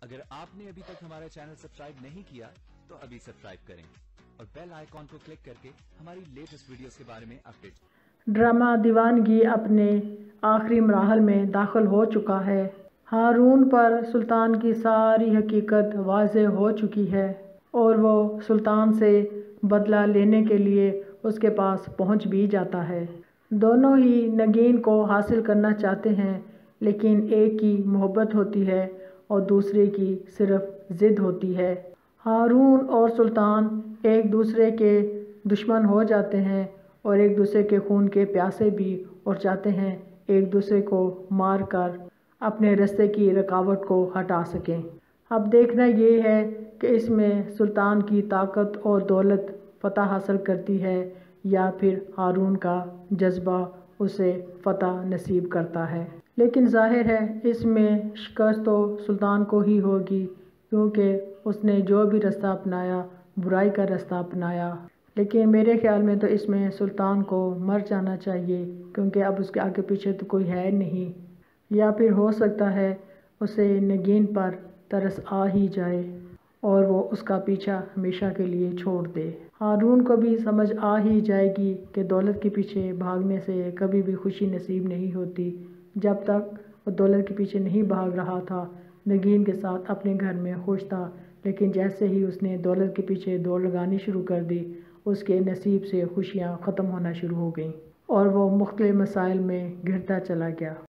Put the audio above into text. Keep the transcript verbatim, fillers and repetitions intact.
اگر آپ نے ابھی تک ہمارا چینل سبسکرائب نہیں کیا تو ابھی سبسکرائب کریں اور بیل آئیکن کو کلک کر کے ہماری لیٹسٹ ویڈیوز کے بارے میں اپڈیٹ۔ ڈرامہ دیوانگی اپنے آخری مراحل میں داخل ہو چکا ہے۔ ہارون پر سلطان کی ساری حقیقت واضح ہو چکی ہے اور وہ سلطان سے بدلہ لینے کے لیے اس کے پاس پہنچ بھی جاتا ہے۔ دونوں ہی نگین کو حاصل کرنا چاہتے ہیں، لیکن ایک کی محبت ہوتی ہے اور دوسرے کی صرف ضد ہوتی ہے۔ ہارون اور سلطان ایک دوسرے کے دشمن ہو جاتے ہیں اور ایک دوسرے کے خون کے پیاسے بھی، اور چاہتے ہیں ایک دوسرے کو مار کر اپنے راستے کی رکاوٹ کو ہٹا سکیں۔ اب دیکھنا یہ ہے کہ اس میں سلطان کی طاقت اور دولت فتح حاصل کرتی ہے یا پھر ہارون کا جذبہ اسے فتح نصیب کرتا ہے۔ لیکن ظاہر ہے اس میں شکست تو سلطان کو ہی ہوگی، کیونکہ اس نے جو بھی راستہ اپنایا برائی کا راستہ اپنایا۔ لیکن میرے خیال میں تو اس میں سلطان کو مر جانا چاہیے، کیونکہ اب اس کے آگے پیچھے تو کوئی ہے نہیں، یا پھر ہو سکتا ہے اسے نگین پر ترس آ ہی جائے اور وہ اس کا پیچھا ہمیشہ کے لیے چھوڑ دے۔ ہارون کو بھی سمجھ آ ہی جائے گی کہ دولت کے پیچھے بھاگنے سے کبھی بھی خوشی نصیب نہیں ہوتی۔ جب تک وہ دولت کے پیچھے نہیں بھاگ رہا تھا، نگین کے ساتھ اپنے گھر میں خوش تھا، لیکن جیسے ہی اس نے دولت کے پیچھے دوڑ لگانی شروع کر دی، اس کے نصیب سے خوشیاں ختم ہونا شروع ہو گئیں اور وہ مختلف مسائل میں گھرتا چلا گیا۔